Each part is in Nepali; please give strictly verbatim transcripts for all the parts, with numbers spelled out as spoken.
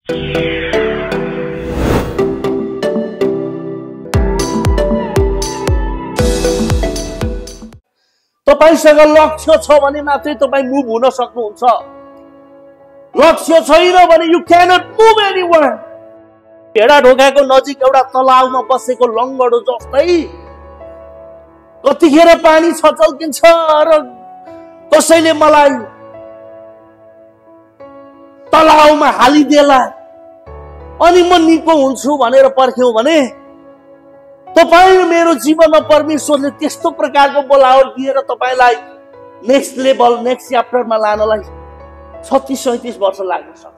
तपाईसँग लक्ष्य छ भने मात्रै तपाईँ मुभ हुन सक्नुहुन्छ। लक्ष्य छैन भने यु क्यानट मुभ एनीवेयर। भेडा ढोकाको नजिक एउटा तलाउमा बसेको लङ्गडो जस्तै कतिखेर पानी छचल्किन्छ र कसैले मलाई तलाउमा हालिदेला अनि म निको हुन्छु भनेर पर्ख्यौं भने तपाईँ मेरो जीवनमा परमेश्वरले त्यस्तो प्रकारको बोलावट दिएर तपाईलाई नेक्स्ट लेभल नेक्स्ट च्याप्टरमा लानलाई छत्तीस सैंतीस वर्ष लाग्न सक्छ।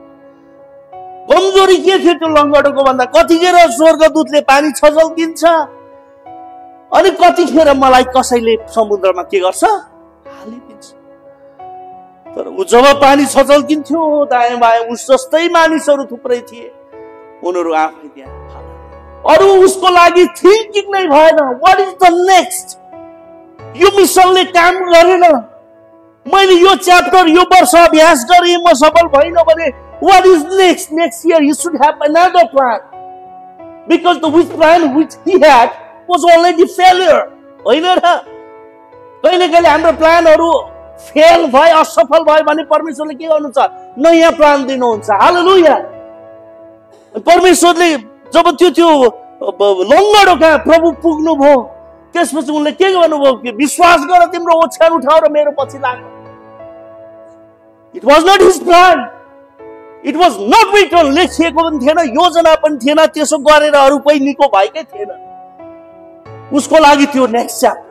कमजोरी के थियो त्यो लङ्गडोको भन्दा कतिखेर स्वर्गदूतले पानी छचल्किन्छ अनि कतिखेर मलाई कसैले समुद्रमा के गर्छ हालिदिन्छ। तर उ जब पानी छचल्किन्थ्यो दायाँ बायाँ उस जस्तै मानिसहरू थुप्रै थिए, उनीहरू आफै त्यहाँ अरु उसको लागि थिंकिङ नै भएन। What is the next? यो मिसनले काम गरेन, मैले यो च्याप्टर यो वर्ष अभ्यास गरे म सफल भइन भने what is next? Next year you should have another plan because the which plan which he had was already failure. होइन र? कहिले कहिले हाम्रो प्लानहरू फेल भए असफल भयो भने परमेश्वरले के गर्नुहुन्छ? नयाँ प्लान दिनुहुन्छ। हालेलुया। परमेश्वरले जब त्यो त्यो लङ्गडो कहाँ प्रभु पुग्नु भयो त्यसपछि उनले के गर्नुभयो कि विश्वास गर तिम्रो ओछ्यान उठाऊ र मेरो पछि लाग। It was not his plan, it was not written. लेखिएको पनि थिएन, योजना पनि थिएन, त्यसो गरेर अरू कोही निको भएकै थिएन। उसको लागि त्यो नेक्स्ट च्याप्टर।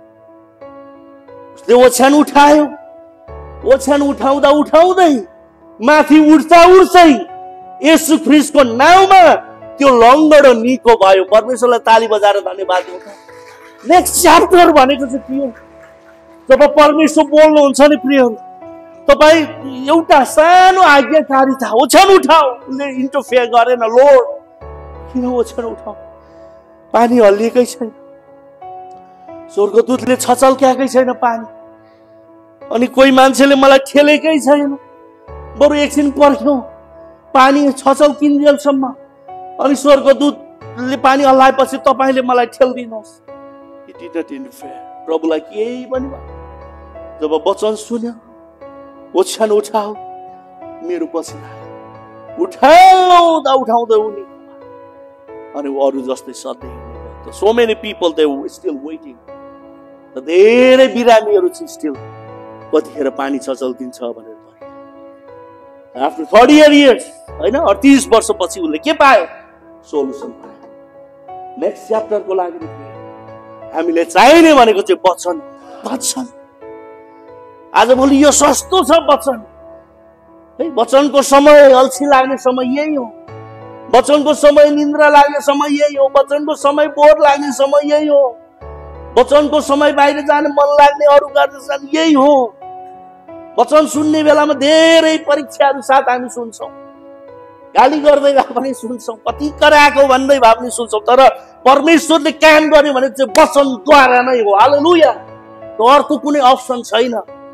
उसले ओछ्यान उठायो, ओछ्यान उठाउँदा उठाउँदै माथि उठ्दा उठ्दै येशू ख्रीष्टको नाउँमा त्यो लङ्गडो निको भयो। परमेश्वरलाई ताली बजाएर धन्यवाद दिनु। नेक्स्ट च्याप्टर भनेको चाहिँ प्रिय, जब परमेश्वर बोल्नुहुन्छ नि प्रिय, तपाईँ एउटा सानो आज्ञाकारिता ओछ्यान उठाऊ, उसले इन्टरफेयर गरेन। लोर्ड किन ओछ्यान उठाऊ? पानी हल्लिएकै छैन, स्वर्गदूतले छचल्क्याएकै छैन पानी, अनि कोही मान्छेले मलाई ठेलेकै छैन। बरु एकछिन पर्ख्यौं पानी छचल्किन्जेलसम्म, अनि स्वर्गदूतले पानी हल्लाएपछि तपाईले मलाई ठेल्दिनुहोस्। It did not interfere. प्रभुलाई केही पनि भयो। जब वचन सुन्यो ओछ्यान उठाऊ मेरो पछि लाग, उठाउँदा उठाउँदै उनी अनि अरू जस्तै सधैँ हिँड्ने। So many people they were still waiting. धेरै बिरामीहरू चाहिँ स्टिल कतिखेर पानी छचल्किन्छ भनेर। आफ्टर थर्टी इयर्स होइन अडतीस वर्षपछि उसले के पायो? सोलुसन पायो। नेक्स्ट च्याप्टरको लागि हामीले चाहिने भनेको चाहिँ वचन। वचन आजभोलि यो सस्तो छ वचन है। वचनको समय अल्छी लाग्ने समय यही हो, वचनको समय निन्द्रा लाग्ने समय यही हो, वचनको समय बोर लाग्ने समय यही हो, वचनको समय बाहिर जाने मन लाग्ने अरू गर्न जाने यही हो। वचन सुन्ने बेलामा धेरै परीक्षाहरू साथ हामी सुन्छौँ, गाली गर्दै भए पनि सुन्छौँ, कति कराएको भन्दै भए पनि सुन्छौँ, तर परमेश्वरले काम गर्यो भने चाहिँ वचनद्वारा नै हो। हालेलुया। त्यो अर्को कुनै अप्सन छैन।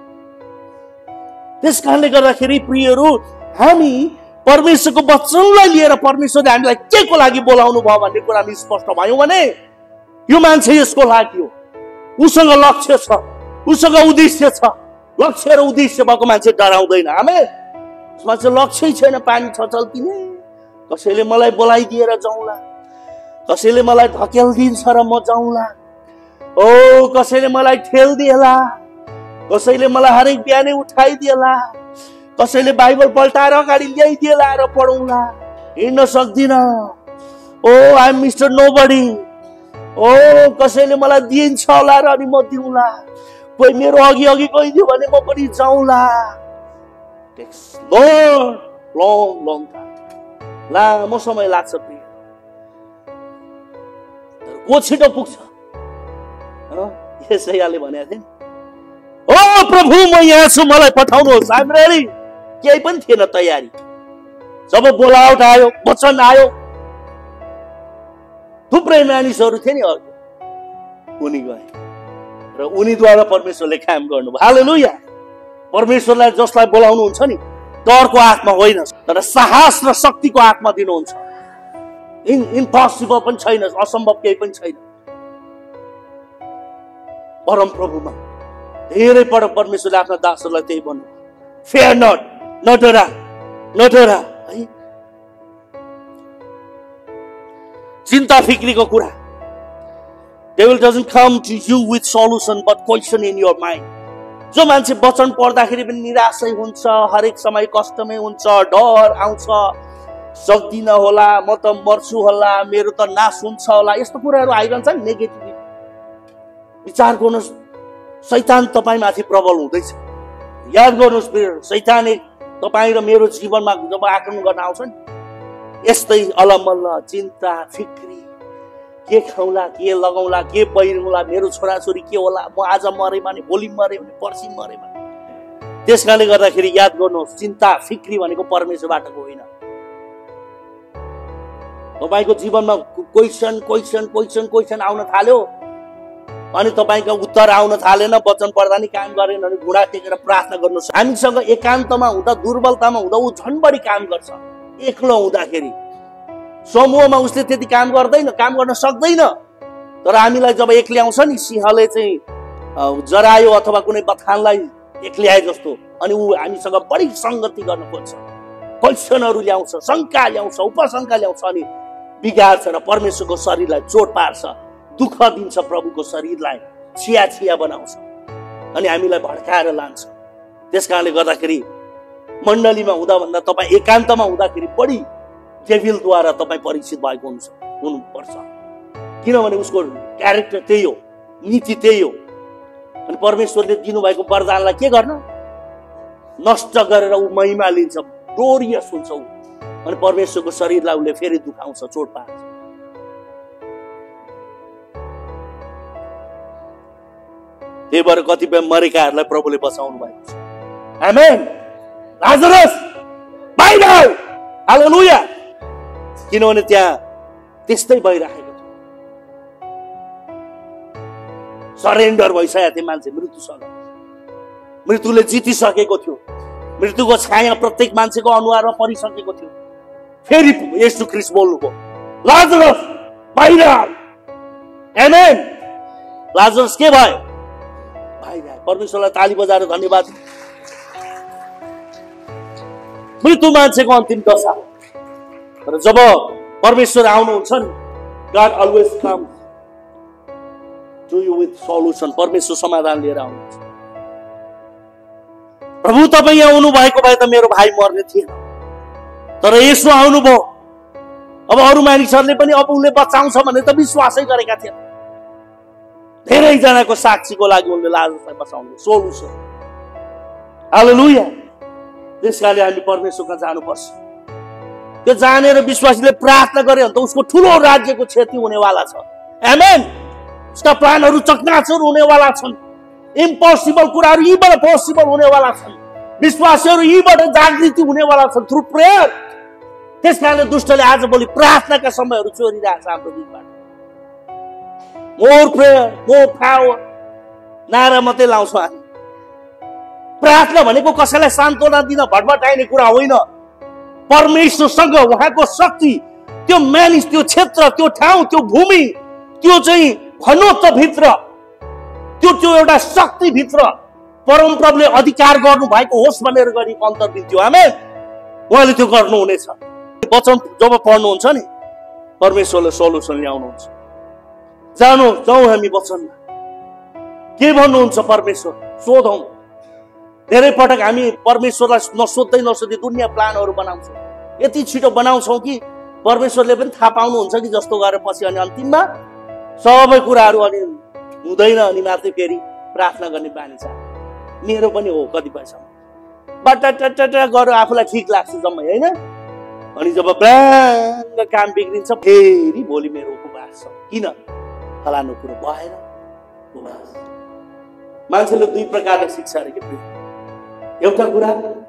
त्यस कारणले गर्दाखेरि प्रियहरू हामी परमेश्वरको वचनलाई लिएर परमेश्वरले हामीलाई के को लागि बोलाउनु भयो भन्ने कुरा हामी स्पष्ट भयौँ भने यो मान्छे यसको लागि हो, उसँग लक्ष्य छ, उसँग उद्देश्य छ। लक्ष्य र उद्देश्य भएको मान्छे डराउँदैन। आमेन। उसमा चाहिँ लक्ष्य छैन पानी छचल्किने, कसैले मलाई बोलाइदिएर जाउँला, कसैले मलाई धकेल्दिन्छ र म जाउँला, ओ कसैले मलाई ठेल्दिएला, कसैले मलाई हरेक बिहानै उठाइदिएला, कसैले बाइबल पल्टाएर अगाडि ल्याइदिएला र पढौँला। हिँड्न सक्दिन, oh I am mister nobody, ओ कसैले मलाई दिन्छ होला र अनि म दिउँला, कोही मेरो अघि अघि गइदियो भने म पनि जाउँला। टेक्स लङ लङ लङ लामो समय लाग्छ प्रिय, तर को छिटो पुग्छ? यसैले भनेको थिएँ, ओ प्रभु म यहाँ छु, मलाई पठाउनुहोस्। I am ready. केही पनि थिएन तयारी। जब बोलावट आयो, वचन आयो, थुप्रै मानिसहरू थिए नि अघि, उनी गए र उनीद्वारा परमेश्वरले काम गर्नुभयो। हालेलुया। परमेश्वरलाई जसलाई बोलाउनुहुन्छ नि डरको आत्मा होइन, तर साहस र शक्तिको आत्मा दिनुहुन्छ। इन इम्पोसिबल पनि छैन, असम्भव केही पनि छैन। परम प्रभुमा धेरै पटक परमेश्वरले आफ्ना दासहरूलाई त्यही भन्नु, फेयर नट, नडरा नडरा है। चिन्ता फिक्रीको कुरा, devil doesn't come to you with solution but question in your mind। जो मान्छे वचन पढ्दाखेरि पनि निराशै हुन्छ, हरेक समय कष्टमै हुन्छ, डर आउँछ, सक्दिन होला, म त मर्छु होला, मेरो त नाश हुन्छ होला, यस्तो कुराहरू आइरहन्छ नि। नेगेटिभ विचार गर्नुहोस्, शैतान तपाईमाथि प्रबल हुँदैछ। याद गर्नुहोस्, शैतानले तपाईँ र मेरो जीवनमा जब आक्रमण गर्न आउँछ नि, यस्तै अलमल्ल चिन्ता फिक्री, के खाउँला, के लगाउँला, के पहिरौँला, मेरो छोराछोरी के होला, म आज मरे भने भोलि मरे भने पर्सि मरे भने। त्यस कारणले गर्दाखेरि याद गर्नुहोस्, चिन्ता फिक्री भनेको परमेश्वरबाटको होइन। तपाईको जीवनमा क्वेसन क्वेसन क्वेसन क्वेसन आउन थाल्यो अनि तपाईको उत्तर आउन थालेन, वचन पढ्दा नि काम गरेन भने घुँडा टेकेर प्रार्थना गर्नुहोस्। हामीसँग एकान्तमा हुँदा, दुर्बलतामा हुँदा ऊ झन् बढी काम गर्छ। एक्लो हुँदाखेरि समूहमा उसले त्यति काम गर्दैन, काम गर्न सक्दैन। तर हामीलाई जब एक्ल्याउँछ नि, सिंहले चाहिँ जरायो अथवा कुनै बथानलाई एक्ल्याए जस्तो, अनि ऊ हामीसँग बढी संगति गर्न खोज्छ, क्वेसनहरू ल्याउँछ, शङ्का ल्याउँछ, उपशङ्का ल्याउँछ, अनि बिगार्छ र परमेश्वरको शरीरलाई चोट पार्छ, दुःख दिन्छ, प्रभुको शरीरलाई छिया छिया बनाउँछ, अनि हामीलाई भड्काएर लान्छ। त्यस कारणले गर्दाखेरि मण्डलीमा हुँदा भन्दा तपाईँ एकान्तमा हुँदाखेरि बढी डेभिलद्वारा तपाईँ परिचित भएको हुन्छ हुनुपर्छ, किनभने उसको क्यारेक्टर त्यही हो, नीति त्यही हो। अनि परमेश्वरले दिनुभएको वरदानलाई के गर्न, नष्ट गरेर ऊ महिमा लिन्छ, ग्लोरियस हुन्छ ऊ, अनि परमेश्वरको शरीरलाई उसले फेरि दुखाउँछ, चोट पार्छ। त्यही भएर कतिपय मरेकाहरूलाई प्रभुले बचाउनु भएको छ। आमेन। लाजरस बाहिर आऊ, हालेलुया। किनभने त्यहाँ त्यस्तै भइरहेको थियो, सरेन्डर भइसकेको थियो मान्छे मृत्युसँग। मृत्युले जितिसकेको थियो, मृत्युको छाया प्रत्येक मान्छेको अनुहारमा परिसकेको थियो। फेरि येशू ख्रीष्ट बोल्नुभयो, लाजरस बाहिर आऊ। आमेन। लाजरस के भयो? बाहिर आयो। परमेश्वरलाई ताली बजाएर धन्यवाद। मृत्यु मान्छेको अन्तिम दशा, तर जब परमेश्वर आउनुहुन्छ नि, God always comes to you with solution। परमेश्वर समाधान लिएर आउनुहुन्छ। प्रभु तपाईँ यहाँ आउनु भएको भए त मेरो भाइ मर्ने थिएन, तर यसो आउनुभयो। अब अरू मानिसहरूले पनि अब उसले बचाउँछ भने त विश्वासै गरेका थिए। धेरैजनाको साक्षीको लागि उनले लाजरसलाई बचाउनु, सोल्युसन। हालेलुया। त्यस कारणले हामी परमेश्वरका जानुपर्छ। त्यो जानेर विश्वासीले प्रार्थना गरे भने त उसको ठुलो राज्यको क्षति हुनेवाला छ। आमेन। उसका प्लानहरू चकनाचुर हुनेवाला छन्। इम्पोसिबल कुराहरू यीबाट पोसिबल हुनेवाला छन्। विश्वासीहरू यीबाट जागृति हुनेवाला छन् थ्रु प्रेयर। त्यस कारणले दुष्टले आज भोलि प्रार्थनाका समयहरू चोरिरहेछ हाम्रो दिनबाट। मोर प्रेयर, मोर पावर नारा मात्रै लाउँछौँ हामी। प्रार्थना भनेको कसैलाई सान्त्वना दिन भटभटाइने कुरा होइन। परमेश्वरसँग उहाँको शक्ति, त्यो मानिस, त्यो क्षेत्र, त्यो ठाउँ, त्यो भूमि, त्यो चाहिँ खनोत्व भित्र, त्यो त्यो एउटा शक्ति भित्र परमप्रभुले अधिकार गर्नु भएको होस् भनेर गरेको अन्तर्दिन थियो। आमेन। उहाँले त्यो गर्नुहुनेछ। वचन जब पढ्नुहुन्छ नि, परमेश्वरले सोल्युसन ल्याउनुहुन्छ। जानु जाउँ हामी वचनमा, के भन्नुहुन्छ परमेश्वर, सोधौँ। धेरै पटक हामी परमेश्वरलाई नसोध्दै नसोध्दै दुनियाँ प्लानहरू बनाउँछौँ। यति छिटो बनाउँछौँ कि परमेश्वरले पनि थाहा पाउनुहुन्छ कि जस्तो गरेर पछि अनि अन्तिममा सबै कुराहरू अनि हुँदैन, अनि मात्रै फेरि प्रार्थना गर्ने बानी छ। मेरो पनि हो कतिपयसम्म। बटाटाटा गरेर आफूलाई ठिक लाग्छ जम्मै, होइन? अनि जब ब्याङ्ग काम बिग्रिन्छ, फेरि भोलि मेरो उपवास छ। किन? फलानु कुरो भएन, उपवास। मान्छेले दुई प्रकारले शिक्षा अरे के? एउटा कुरा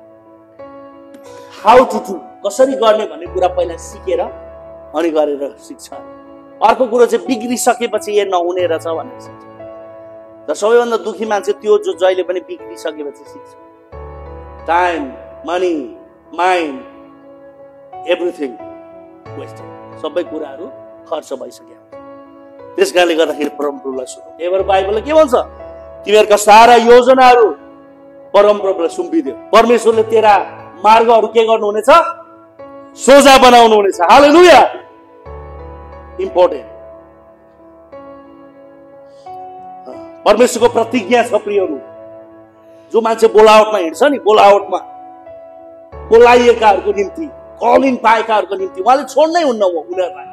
हाउ टु डु, कसरी गर्ने भन्ने कुरा पहिला सिकेर अनि गरेर सिक्छ। अर्को कुरो चाहिँ बिग्रिसकेपछि ए नहुने रहेछ भनेर सिक्छ। र सबैभन्दा दुखी मान्छे त्यो जो जहिले पनि बिग्रिसकेपछि सिक्छ। Time, money, mind, everything wasted, सबै कुराहरू खर्च भइसक्यो। त्यस कारणले गर्दाखेरि परमप्रभुलाई सुन्नु। त्यही भएर बाइबलले के भन्छ? तिमीहरूका सारा योजनाहरू परमप्रभुलाई सुम्पिदेऊ। परमेश्वरले तेरा मार्गहरू के गर्नुहुनेछ? सोझा बनाउनुहुनेछ। हालेलुया। इम्पोर्टेन्ट। परमेश्वरको प्रतिज्ञा छ प्रियहरू। जो मान्छे बोलावटमा हिँड्छ नि, बोलावटमा बोलाइएकाहरूको निम्ति, कलिङ पाएकाहरूको निम्ति उहाँले छोड्नै हुन्न उनीहरूलाई।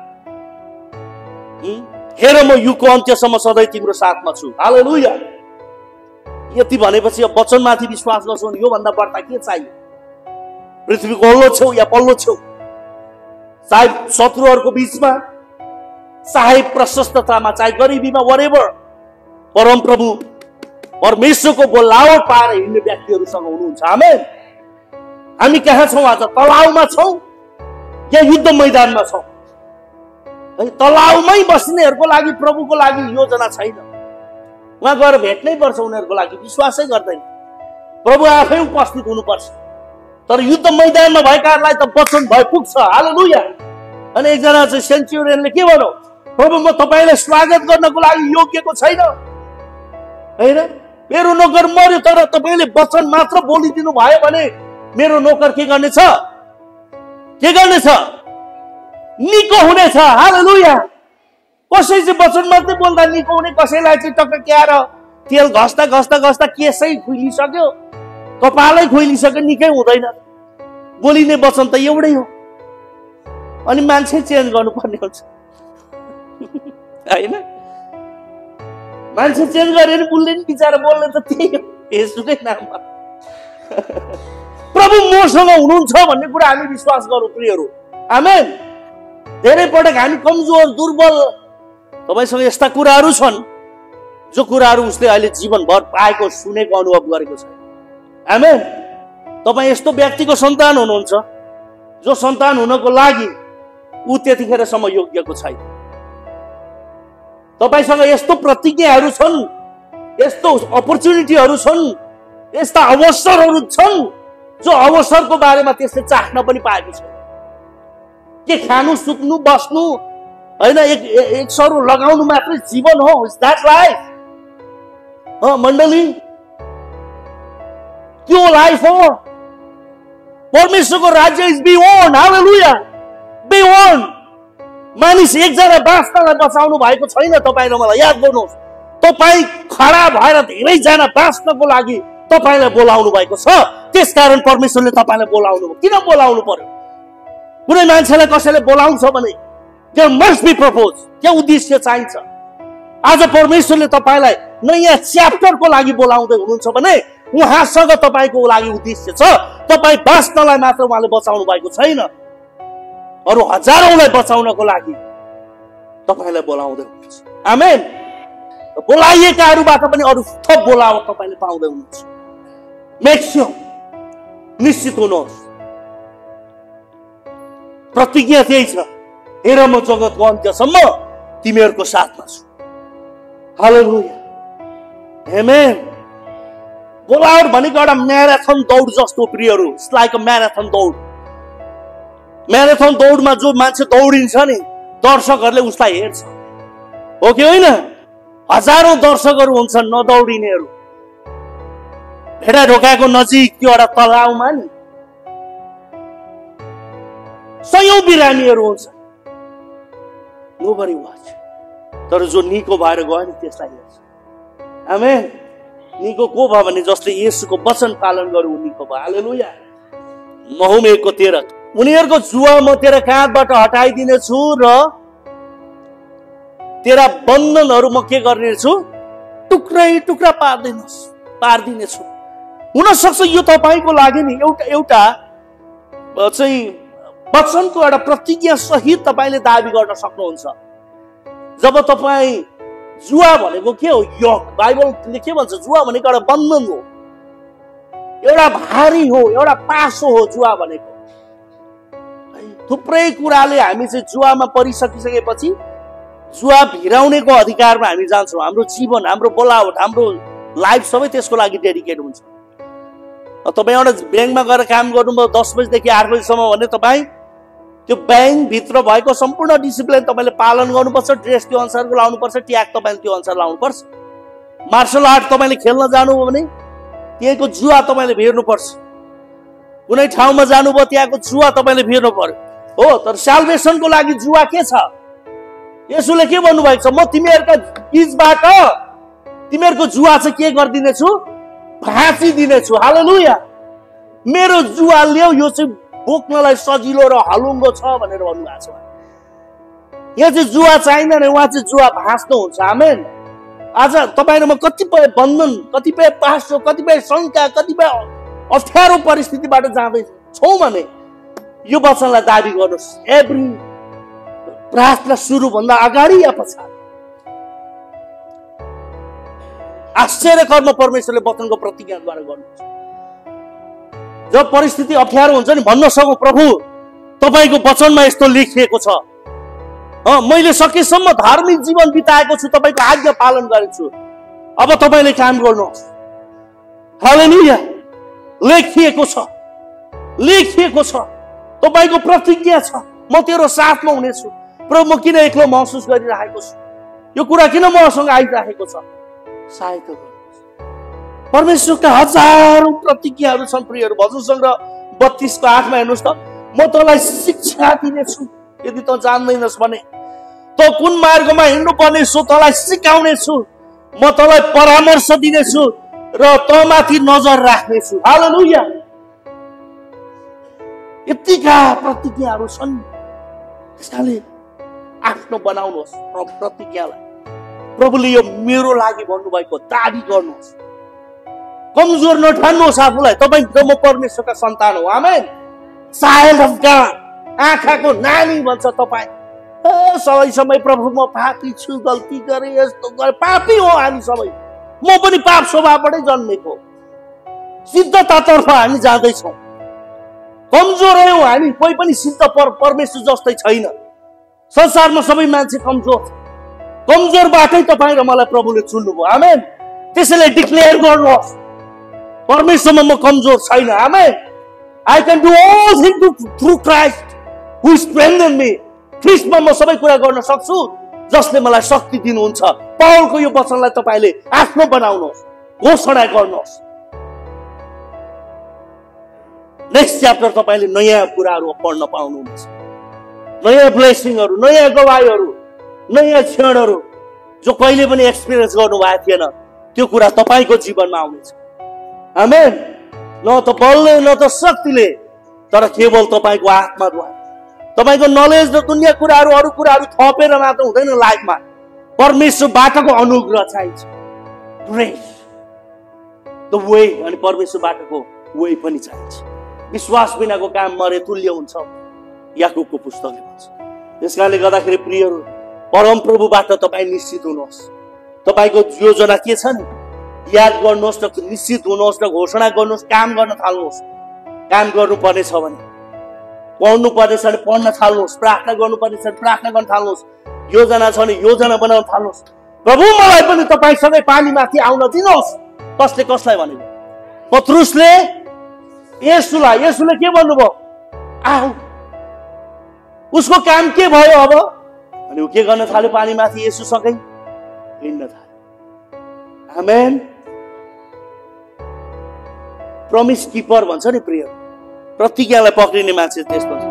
हेर म युगको अन्त्यसम्म सधैँ तिम्रो साथमा छु। हालेलुया। यति भनेपछि अब वचनमाथि विश्वास गर्छौ भने योभन्दा बढ्ता के चाहियो? पृथ्वीको अल्लो छेउ या पल्लो छेउ, चाहे शत्रुहरूको बिचमा, चाहे प्रशस्ततामा, चाहे गरिबीमा, वरेभर, परमप्रभु परमेश्वरको बोलावट पाएर हिँड्ने व्यक्तिहरूसँग हुनुहुन्छ। आमेन। हामी कहाँ छौँ आज? तलाउमा छौँ या युद्ध मैदानमा छौँ? तलाउमै बस्नेहरूको लागि प्रभुको लागि योजना छैन। उहाँ गएर भेट्नै पर्छ उनीहरूको लागि, विश्वासै गर्दैन। प्रभु आफै उपस्थित हुनुपर्छ। तर युद्ध मैदानमा भएकाहरूलाई त वचन भए पुग्छ। हालेलुया। अनि एकजना चाहिँ सेन्चुरियनले के भन्यो? प्रभु म तपाईँलाई स्वागत गर्नको लागि योग्यको छैन, होइन? मेरो नोकर मर्यो तर तपाईँले वचन मात्र बोलिदिनु भयो भने मेरो नोकर के गर्नेछ? के गर्नेछ? निको हुनेछ। हालेलुया। कसै चाहिँ वचन मात्रै बोल्दा निको हुने, कसैलाई चाहिँ टक्क्याएर तेल घस्दा घस्दा घस्दा केसै खुइलिसक्यो, कपालै खुइलिसक्यो, निकै हुँदैन। बोलिने वचन त एउटै हो। अनि मान्छे चेन्ज गर्नुपर्ने हुन्छ, होइन? मान्छे चेन्ज गरे नि बोल्ने नि, बिचारा बोल्ने त त्यही हो, यसुकै नाममा। प्रभु मसँग हुनुहुन्छ भन्ने कुरा हामी विश्वास गरौँ प्रियहरू। आमेन। धेरै पटक हामी कमजोर, दुर्बल, तपाईसँग यस्ता कुराहरू छन् जो कुराहरू उसले अहिले जीवनभर पाएको, सुनेको, अनुभव गरेको छ। आमेन। तपाईँ यस्तो व्यक्तिको सन्तान हुनुहुन्छ जो सन्तान हुनको लागि ऊ त्यतिखेरसम्म योग्यको छैन। तपाईसँग यस्तो प्रतिज्ञाहरू छन्, यस्तो अपर्च्युनिटीहरू छन्, यस्ता अवसरहरू छन् जो अवसरको बारेमा त्यसले चाख्न पनि पाएको छ। के खानु, सुत्नु, बस्नु, होइन, एक एक सरो लगाउनु मात्रै जीवन हो? Is that life? मण्डली, त्यो लाइफ हो? परमेश्वरको राज्य इज बियोन्ड। हालेलुया। बियोन्ड। मानिस एकजना बाँच्नलाई बचाउनु भएको छैन तपाईँ र मलाई। याद गर्नुहोस्, तपाईँ खडा भएर धेरैजना बाँच्नको लागि तपाईँलाई बोलाउनु भएको छ। त्यसकारण परमेश्वरले तपाईँलाई बोलाउनु भयो। किन बोलाउनु पर्यो? कुनै मान्छेलाई कसैले बोलाउँछ भने there must be purpose, क्या उद्देश्य चाहिन्छ। आज परमेश्वरले तपाईँलाई नयाँ च्याप्टरको लागि बोलाउँदै हुनुहुन्छ भने उहाँसँग तपाईँको लागि उद्देश्य छ। तपाईँ बाँच्नलाई मात्र उहाँले बचाउनु भएको छैन, अरू हजारौंलाई बचाउनको लागि तपाईँलाई बोलाउँदै हुनुहुन्छ। आमेन। बोलाइएकाहरूबाट पनि अरू थप बोलावट तपाईँले पाउँदै हुनुहुन्छ। मेक स्योर, निश्चित हुनुहोस्। प्रतिज्ञा त्यही छ, हेर म जगतको अन्त्यसम्म तिमीहरूको साथमा छु। हालेलुया। आमेन। बोलावट भनेको एउटा म्याराथन दौड जस्तो प्रियहरू। इट्स लाइक अ म्याराथन दौड। म्याराथन दौडमा जो मान्छे दौडिन्छ नि, दर्शकहरूले उसलाई हेर्छ, हो कि होइन? हजारौं दर्शकहरू हुन्छन् नदौडिनेहरू। भेडा ढोकाको नजिक त्यो एउटा तलाउमा नि सयौं बिरामीहरू हुन्छन्। Nobody watch. तर जो निको भएर गयो नि त्यसलाई हेर्छ। आमेन। निको को भयो भने जसले येशूको वचन पालन गर्यो निको भयो। हालेलुया। नहुम एकको तेह्र, उनीहरूको जुवा म तेरा काँधबाट हटाइदिनेछु र तेरा बन्धनहरू म के गर्नेछु? टुक्रै टुक्रा पार्दिनुहोस् पार्दिनेछु। हुन सक्छ यो तपाईको लागि नि एउटा एउटा चाहिँ वचनको एउटा प्रतिज्ञा सहित तपाईले दाबी गर्न सक्नुहुन्छ। जब तपाईँ जुवा भनेको के हो? योक। बाइबलले के भन्छ? जुवा भनेको एउटा बन्धन हो, एउटा भारी हो, एउटा पासो हो जुवा भनेको। थुप्रै कुराले हामी चाहिँ जुवामा परिसकिसकेपछि जुवा भिराउनेको अधिकारमा हामी जान्छौँ। हाम्रो जीवन, हाम्रो बोलावट, हाम्रो लाइफ सबै त्यसको लागि डेडिकेट हुन्छ। तपाईँ एउटा ब्याङ्कमा गएर काम गर्नुभयो दस बजीदेखि आठ बजीसम्म भने तपाईँ त्यो ब्याङ्कभित्र भएको सम्पूर्ण डिसिप्लिन तपाईँले पालन गर्नुपर्छ। ड्रेस त्यो अनुसारको लाउनुपर्छ, ट्याग तपाईँले त्यो अनुसार लाउनुपर्छ। मार्सल आर्ट तपाईँले खेल्न जानुभयो भने त्यहाँको जुवा तपाईँले भेट्नुपर्छ। कुनै ठाउँमा जानुभयो त्यहाँको जुवा तपाईँले भेट्नु पर्यो हो। तर साल्भेसनको लागि जुवा के छ? यसुले के भन्नुभएको छ? म तिमीहरूका बीचबाट तिमीहरूको जुवा चाहिँ के गरिदिनेछु? भाँचिदिनेछु। हालेलुया। मेरो जुवा ल्याऊ, यो चाहिँ बोक्नलाई सजिलो र हलुङ्गो छ भनेर भन्नुभएको छ। यहाँ चाहिँ जुवा चाहिँदैन, उहाँ चाहिँ जुवा भाँच्नुहुन्छ। आमेन। आज तपाईँहरूमा कतिपय बन्धन, कतिपय पासो, कतिपय शङ्का, कतिपय अप्ठ्यारो परिस्थितिबाट जाँदैछौँ भने यो वचनलाई दाबी गर्नुहोस्। एभ्री प्रार्थना सुरुभन्दा अगाडि या पछाडि आश्चर्य कर्म परमेश्वरले वचनको प्रतिज्ञाद्वारा गर्नुहुन्छ। जब परिस्थिति अप्ठ्यारो हुन्छ नि भन्न सकौँ, प्रभु तपाईँको वचनमा यस्तो लेखिएको छ, मैले सकेसम्म धार्मिक जीवन बिताएको छु, तपाईँको आज्ञा पालन गरेको छु, अब तपाईँले काम गर्नुहोस्। हालेलुया। लेखिएको छ, लेखिएको छ, तपाईँको प्रतिज्ञा छ, म तेरो साथमा हुनेछु। प्रभु म किन एक्लो महसुस गरिरहेको छु? यो कुरा किन मसँग आइरहेको छ? सहायता गर्नुहोस्। परमेश्वरका हजारौं प्रतिज्ञाहरू छन् प्रियहरू। भजन सङ्ग्रह बत्तीसको आठमा हेर्नुहोस् त, म तँलाई शिक्षा दिनेछु यदि तँ जान्दैनस् भने, तँ कुन मार्गमा हिँड्नु पर्ने सो तँलाई सिकाउने छु, म तँलाई परामर्श दिनेछु र तँ माथि नजर राख्नेछु। हालेलुया। यतिका प्रतिज्ञाहरू छन्। त्यसैले आफ्नो बनाउनुहोस् प्रतिज्ञालाई। प्रभुले यो मेरो लागि भन्नुभएको दाबी गर्नुहोस्। कमजोर नठान्नुहोस् आफूलाई। तपाईँ म परमेश्वरका सन्तान हो। आमेन। चाइल्ड अफ गॉड, आँखाको नानी भन्छ तपाईँ। सबै समय प्रभु म पापी छु, गल्ती गरे, यस्तो गरे, पापी हो हामी सबै। म पनि पाप स्वभावबाटै जन्मेको। सिद्धतातर्फ हामी जाँदैछौँ। कमजोर हौँ हामी, कोही पनि सिद्ध परमेश्वर जस्तै छैन। संसारमा सबै मान्छे कमजोर। कमजोरबाटै तपाईँ र मलाई प्रभुले चुन्नुभयो। आमेन। त्यसैले डिक्लेयर गर्नुहोस्, परमेश्वरमा म कमजोर छैन। आमेन। I can do all things through Christ who strengthen me. ख्रीष्टमा म सबै कुरा गर्न सक्छु जसले मलाई शक्ति दिनुहुन्छ। पाउलको यो वचनलाई तपाईले आफ्नो बनाउनुहोस्, घोषणा गर्नुहोस्। नेक्स्ट च्याप्टर तपाईले नयाँ कुराहरू पढ्न पाउनुहुन्छ। नयाँ ब्लेसिङहरू, नयाँ गवाईहरू, नयाँ क्षणहरू जो कहिले पनि एक्सपिरियन्स गर्नु भएको थिएन, त्यो कुरा तपाईको जीवनमा आउनेछ। आमेन। न त बलले न त शक्तिले, तर केवल तपाईको आत्माद्वारा। तपाईको नलेज र दुनिया कुराहरू, अरू कुराहरू थपेर मात्र हुँदैन लाइफमा। परमेश्वरबाटको अनुग्रह चाहिन्छ। ग्रेस द वे, अनि परमेश्वरबाटको वे पनि चाहिन्छ। विश्वास बिनाको काम मरे तुल्य हुन्छ, याकुबको पुस्तकले भन्छ। त्यसकारणले गर्दाखेरि प्रियहरू, परम प्रभुबाट तपाईँ निश्चित हुनुहोस्। तपाईको योजना के छ नि याद गर्नुहोस् र निश्चित हुनुहोस् र घोषणा गर्नुहोस्। काम गर्न थाल्नुहोस्। काम गर्नुपर्ने छ भने पढ्नु पर्ने छ भने पढ्न थाल्नुहोस्। प्रार्थना गर्नुपर्ने छ भने प्रार्थना गर्न थाल्नुहोस्। योजना छ भने योजना बनाउन थाल्नुहोस्। प्रभु मलाई पनि तपाईसँगै पानीमाथि आउन दिनुहोस्। कसले कसलाई भनेको? पत्रुसले येशूलाई, येशूले के भन्नुभयो? आऊ। उसको काम के भयो अब? अनि ऊ के गर्न थाल्यो? पानीमाथि येशूसँगै हिँड्न थाल्यो। आमेन। प्रमिस किपर भन्छ नि प्रिय, प्रतिज्ञालाई पक्रिने मान्छे त्यस्तो।